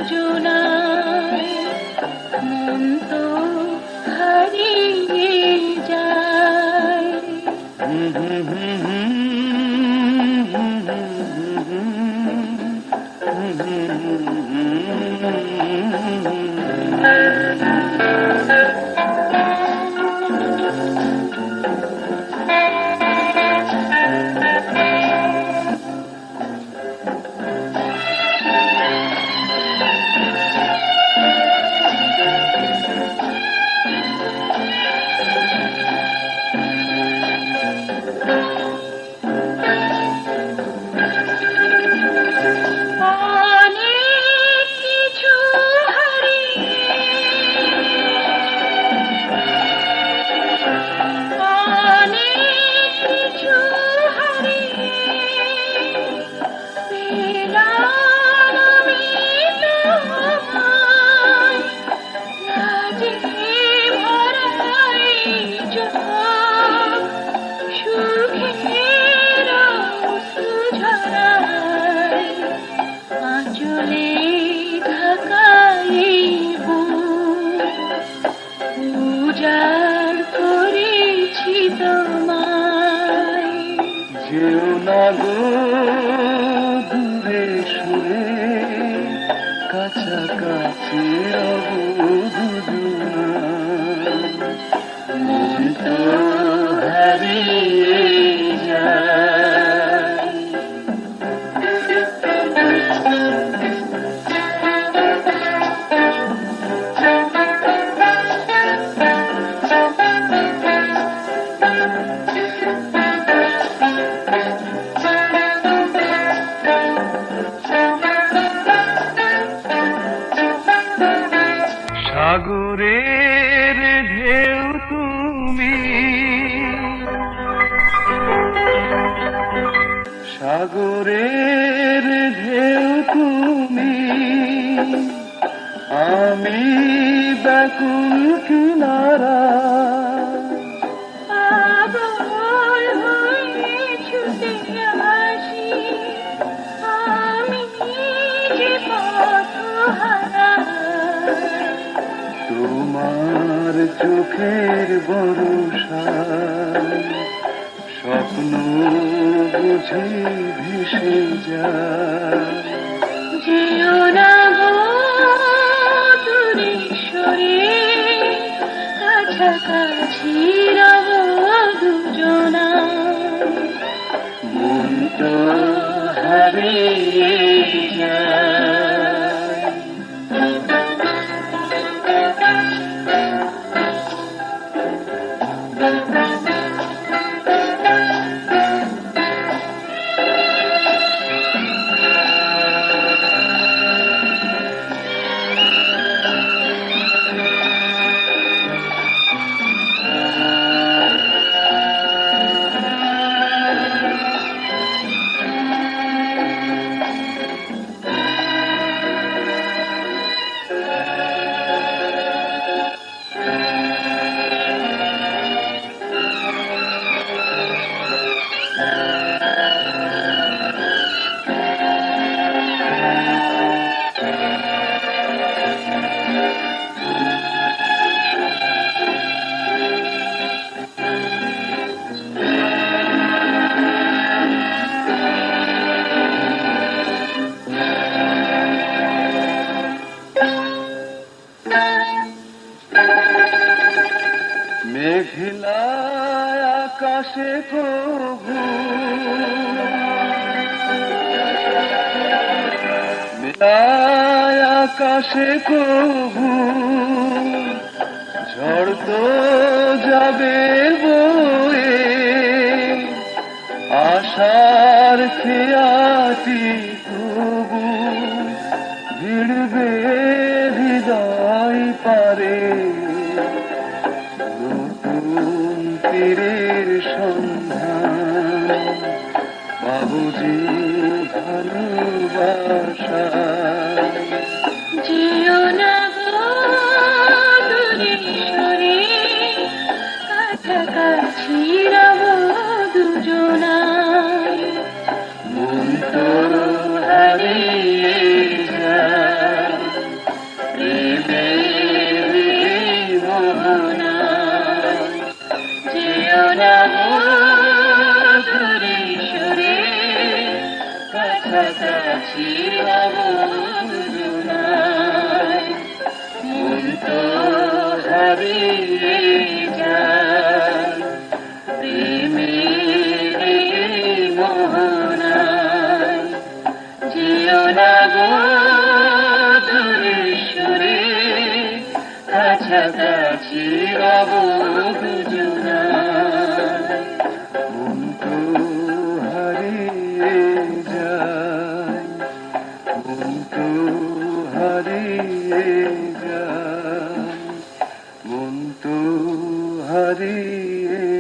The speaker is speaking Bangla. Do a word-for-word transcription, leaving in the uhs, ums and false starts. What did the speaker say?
দুজনায় মন তো হারিয়ে যায়। যেও না গো দূরে সুরে, কাছাকাছি রব দুজনায়, মন তো হারিয়ে যায়। সাগরের ঢেউ তুমি, সাগরের ঢেউ তুমি, আমি ব্যাকুল কিনারা, পাগল হয়ে ছুটে আসি আমি যে পথহারা। তোমার চোখের বর্ষায় স্বপ্ন বুঝে ভেসে যায়। যেও না গো দূরে সরে, কাছাকাছি রব দুজনায়, মন তো হারিয়ে যায়। মেঘলা আকাশে প্রভু, মেঘলা আকাশে প্রভু, ঝড় তো যাবে বয়ে, আশার খেয়াতি তবু ভিড়বে হৃদয় পারে। তীরের সন্ধান বাবুজি ভালোবাসা। যেও না গো দূরে সরে, কাছাকাছি রব দুজনায়, মন তো হারিয়ে যায়। কাছাকাছি হব দুজনায়। মন তো হারিয়ে যায় প্রেমের এই মোহনায়। যেও না গো দূরে সরে, কাছাকাছি হব দুজনায়। মন তো হারিয়ে যায়, মন তো হারিয়ে যায়, মন তো হারিয়ে